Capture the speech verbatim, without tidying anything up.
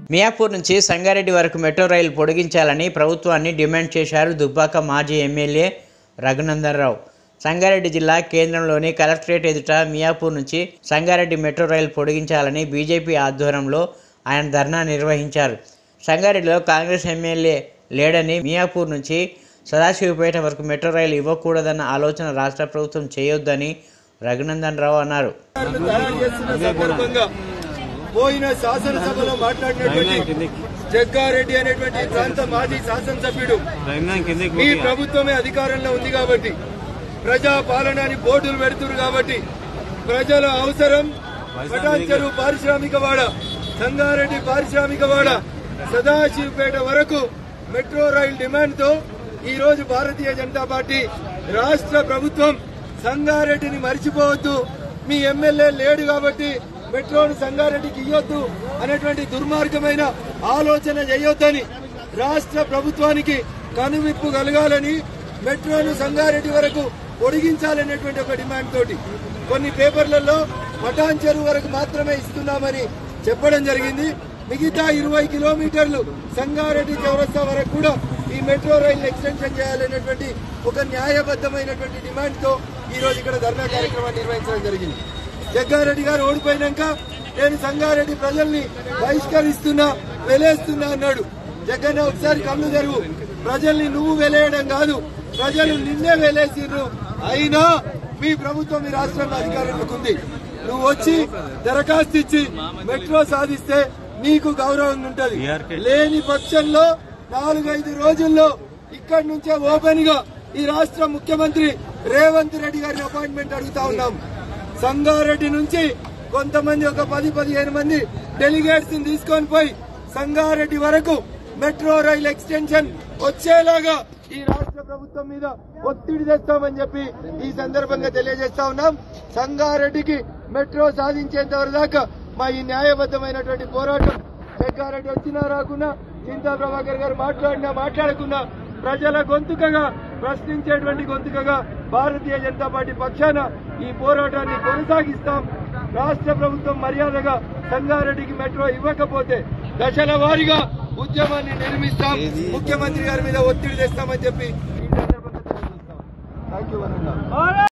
మియాపూర్ నుంచి సంగారెడ్డి వరకు metro rail పొడిగించాలని ప్రభుత్వాన్ని డిమాండ్ చేశారు దుబ్బాక మాజీ ఎమ్మెల్యే రఘునందన్ రావు. సంగారెడ్డి జిల్లా కేంద్రంలోని కలెక్టరేట్ ఎదుట మియాపూర్ నుంచి సంగారెడ్డి మెట్రో రైలు పొడిగించాలని బీజేపీ ఆధ్వర్యంలో ఆయన ధర్నా నిర్వహించారు. సంగారెడ్డిలో కాంగ్రెస్ ఎమ్మెల్యే లేడని మియాపూర్ నుంచి సదాశివపేట వరకు మెట్రో రైలు ఇవ్వకూడదన్న ఆలోచన రాష్ట్ర ప్రభుత్వం చేయొద్దని రఘునందన్ రావు అన్నారు. పోయిన శాసనసభలో మాట్లాడినటువంటి జగ్గారెడ్డి అనేటువంటి ప్రాంత మాజీ శాసనసభ్యుడు మీ ప్రభుత్వమే అధికారంలో ఉంది కాబట్టి ప్రజా పాలనని బోర్డులు పెడుతున్నారు కాబట్టి ప్రజల అవసరం పటాన్ చెరువు పారిశ్రామిక వాడ, సంగారెడ్డి పారిశ్రామిక వాడ, సదాశివపేట వరకు మెట్రో రైలు డిమాండ్ తో ఈ రోజు భారతీయ జనతా పార్టీ రాష్ట్ర ప్రభుత్వం సంగారెడ్డిని మర్చిపోవద్దు, మీ ఎమ్మెల్యే లేడు కాబట్టి మెట్రోను సంగారెడ్డికి ఇవ్వొద్దు అనేటువంటి దుర్మార్గమైన ఆలోచన చేయొద్దని రాష్ట్ర ప్రభుత్వానికి కనువిప్పు కలగాలని మెట్రోను సంగారెడ్డి వరకు పొడిగించాలనేటువంటి ఒక డిమాండ్ తోటి కొన్ని పేపర్లలో పటాన్ చెరువు వరకు మాత్రమే ఇస్తున్నామని చెప్పడం జరిగింది. మిగతా ఇరవై కిలోమీటర్లు సంగారెడ్డి చౌరస్తా వరకు కూడా ఈ మెట్రో రైలు ఎక్స్టెన్షన్ చేయాలనేటువంటి ఒక న్యాయబద్దమైనటువంటి డిమాండ్ తో ఈ రోజు ఇక్కడ ధర్నా కార్యక్రమాన్ని నిర్వహించడం జరిగింది. జగ్గారెడ్డి గారు ఓడిపోయినాక నేను సంగారెడ్డి ప్రజల్ని బహిష్కరిస్తున్నా, వెలేస్తున్నా అన్నాడు. జగన్ ఒకసారి కళ్ళు తెరువు, ప్రజల్ని నువ్వు వెలేయడం కాదు, ప్రజలు నిన్నే వెలేసిర్రు. అయినా మీ ప్రభుత్వం ఈ రాష్ట్రంలో అధికారంలోకి ఉంది. నువ్వు వచ్చి దరఖాస్తు ఇచ్చి మెట్రో సాధిస్తే నీకు గౌరవంగా ఉంటది. లేని పక్షంలో నాలుగైదు రోజుల్లో ఇక్కడి నుంచే ఓపెన్ గా ఈ రాష్ట్ర ముఖ్యమంత్రి రేవంత్ రెడ్డి గారిని అపాయింట్మెంట్ అడుగుతా ఉన్నాం. సంగారెడ్డి నుంచి కొంతమంది ఒక పది పదిహేను మంది డెలిగేట్స్ తీసుకొని పోయి సంగారెడ్డి వరకు మెట్రో రైల్ ఎక్స్టెన్షన్ వచ్చేలాగా ఈ రాష్ట్ర ప్రభుత్వం మీద ఒత్తిడి తెస్తామని చెప్పి ఈ సందర్భంగా తెలియజేస్తా ఉన్నాం. సంగారెడ్డికి మెట్రో సాధించేంత వరకు దాకా మా ఈ న్యాయబద్దమైనటువంటి పోరాటం జగ్గారెడ్డి వచ్చినా రాకున్నా, చింతా ప్రభాకర్ గారు మాట్లాడినా మాట్లాడకున్నా ప్రజల గొంతుకగా, ప్రశ్నించేటువంటి గొంతుకగా భారతీయ జనతా పార్టీ పక్షాన ఈ పోరాటాన్ని కొనసాగిస్తాం. రాష్ట్ర ప్రభుత్వం మర్యాదగా సంగారెడ్డికి మెట్రో ఇవ్వకపోతే దశల వారీగా ఉద్యమాన్ని నిర్మిస్తాం, ముఖ్యమంత్రి గారి మీద ఒత్తిడి తెస్తామని చెప్పి ఈ సందర్భంగా తెలియజేస్తాం. Thank you.